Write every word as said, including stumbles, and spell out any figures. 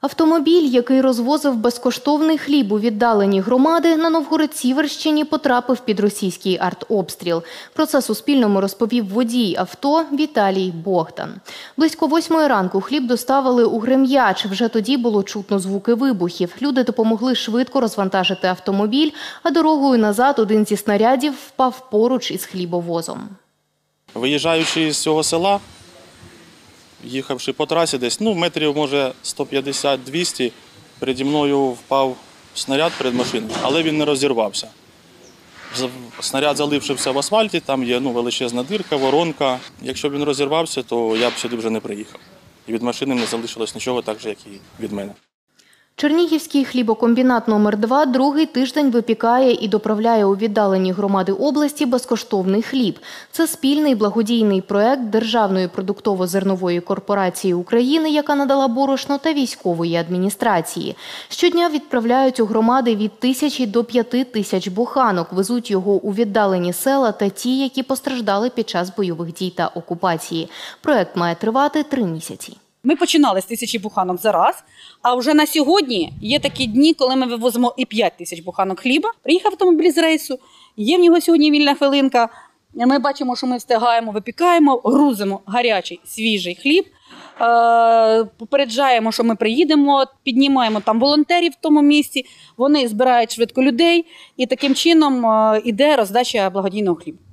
Автомобіль, який розвозив безкоштовний хліб у віддалені громади, на Новгород-Сіверщині потрапив під російський артобстріл. Про це Суспільному розповів водій авто Віталій Богдан. Близько восьмої ранку хліб доставили у Грем'яч. Вже тоді було чутно звуки вибухів. Люди допомогли швидко розвантажити автомобіль, а дорогою назад один зі снарядів впав поруч із хлібовозом. Виїжджаючи з цього села, їхавши по трасі десь, ну, метрів, може, сто п'ятдесят - двісті, переді мною впав снаряд перед машиною, але він не розірвався. Снаряд залишився в асфальті, там є ну, величезна дирка, воронка. Якщо б він розірвався, то я б сюди вже не приїхав. І від машини не залишилось нічого, так же, як і від мене. Чернігівський хлібокомбінат номер два другий тиждень випікає і доправляє у віддалені громади області безкоштовний хліб. Це спільний благодійний проект Державної продуктово-зернової корпорації України, яка надала борошно, та військової адміністрації. Щодня відправляють у громади від тисячі до п'яти тисяч буханок, везуть його у віддалені села та ті, які постраждали під час бойових дій та окупації. Проект має тривати три місяці. Ми починали з тисячі буханок за раз, а вже на сьогодні є такі дні, коли ми вивозимо і п'ять тисяч буханок хліба. Приїхав автомобіль з рейсу, є в нього сьогодні вільна хвилинка. Ми бачимо, що ми встигаємо, випікаємо, грузимо гарячий, свіжий хліб, попереджаємо, що ми приїдемо, піднімаємо там волонтерів в тому місці, вони збирають швидко людей і таким чином іде роздача благодійного хліба.